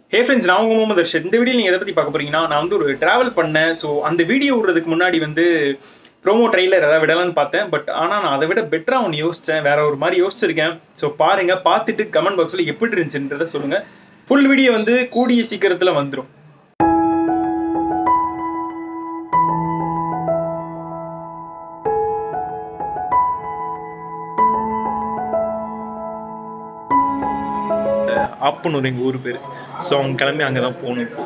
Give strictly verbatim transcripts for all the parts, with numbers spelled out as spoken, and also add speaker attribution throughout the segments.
Speaker 1: Hey friends, நான் உங்கள் முகமது அர்ஷத். இந்த வீடியோ நீங்கள் எதை பற்றி பார்க்க போகிறீங்கன்னா, நான் வந்து ஒரு ட்ராவல் பண்ணேன். ஸோ அந்த வீடியோ விடுறதுக்கு முன்னாடி வந்து ப்ரோமோ ட்ரெய்லர் எதாவது விடலான்னு பார்த்தேன். பட் ஆனால் நான் அதை விட பெட்டராக ஒன்று யோசித்தேன், வேற ஒரு மாதிரி யோசிச்சிருக்கேன். ஸோ பாருங்கள், பார்த்துட்டு கமெண்ட் பாக்ஸில் எப்படி இருந்துச்சுன்றதை சொல்லுங்கள். ஃபுல் வீடியோ வந்து கூடிய சீக்கிரத்தில் வந்துடும். ஆப்பனூர் எங்கள் ஊர் பேர். ஸோ அவங்க கிளம்பி அங்கே தான் போகணும். இப்போ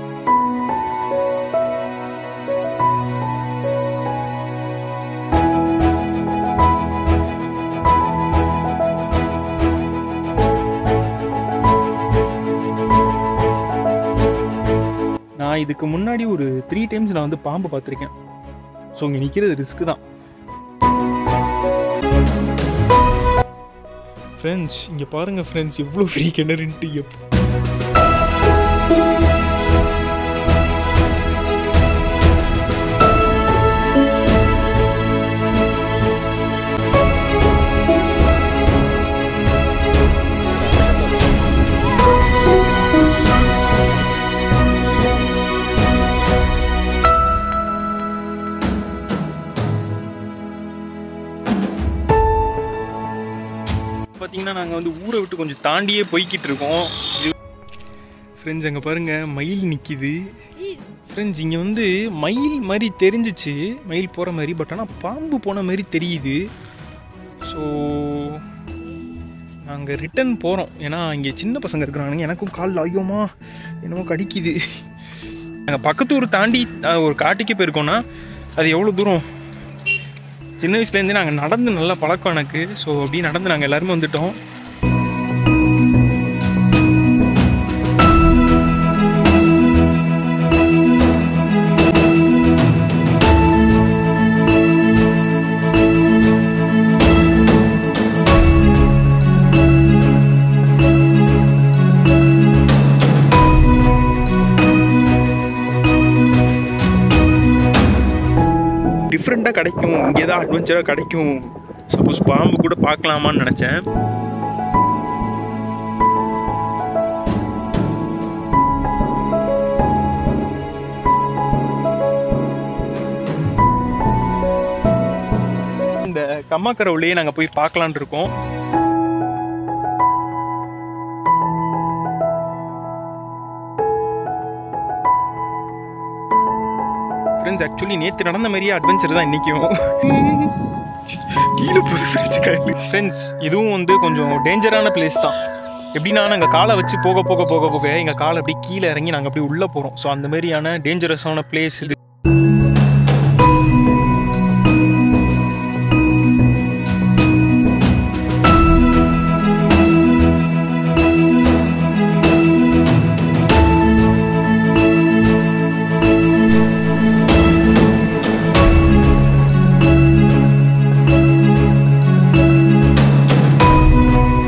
Speaker 1: நான் இதுக்கு முன்னாடி ஒரு த்ரீ டைம்ஸ் நான் வந்து பாம்பு பார்த்துருக்கேன். ஸோ இங்கே நிற்கிறது ரிஸ்க்கு தான். ஃப்ரெண்ட்ஸ், இங்கே பாருங்கள் ஃப்ரெண்ட்ஸ், எவ்வளோ ஃப்ரீ கிணறுன்ட்டு. எப்போ பார்த்தீங்கன்னா நாங்கள் வந்து ஊரை விட்டு கொஞ்சம் தாண்டியே போய்கிட்டு இருக்கோம். ஃப்ரெண்ட்ஸ், அங்கே பாருங்கள், மயில் நிற்கிது. ஃப்ரெண்ட்ஸ், இங்கே வந்து மயில் மாதிரி தெரிஞ்சிச்சு, மயில் போகிற மாதிரி. பட் ஆனால் பாம்பு போன மாதிரி தெரியுது. ஸோ நாங்கள் ரிட்டன் போகிறோம். ஏன்னா இங்கே சின்ன பசங்க இருக்கிறானுங்க. எனக்கும் கால் ஐயோமா என்னமோ கடிக்குது. நாங்கள் பக்கத்து ஊர் தாண்டி ஒரு காட்டுக்கே போயிருக்கோன்னா அது எவ்வளோ தூரம். சின்ன வயசுலேருந்தே நாங்கள் நடந்து நல்லா பழக்கம் எனக்கு. ஸோ அப்படி நடந்து நாங்கள் எல்லாருமே வந்துட்டோம். டிஃப்ரெண்ட்டாக கிடைக்கும், இங்கே தான் அட்வென்ச்சராக கிடைக்கும். சப்போஸ் பாம்பு கூட பார்க்கலாமான்னு நினச்சேன். இந்த கம்மாக்கரவுலேயே நாங்கள் போய் பார்க்கலான் இருக்கோம். ஃப்ரெண்ட்ஸ், ஆக்சுவலி நேற்று நடந்த மாதிரியே அட்வென்ச்சர் தான் இன்றைக்கும். கீழே போகுது ஃப்ரெண்ட்ஸ். இதுவும் வந்து கொஞ்சம் டேஞ்சரான பிளேஸ் தான். எப்படின்னா நாங்கள் காலை வச்சு போக போக போக போக எங்கள் காலை அப்படி கீழே இறங்கி நாங்கள் அப்படி உள்ளே போகிறோம். ஸோ அந்த மாதிரியான டேஞ்சரஸான பிளேஸ் இது.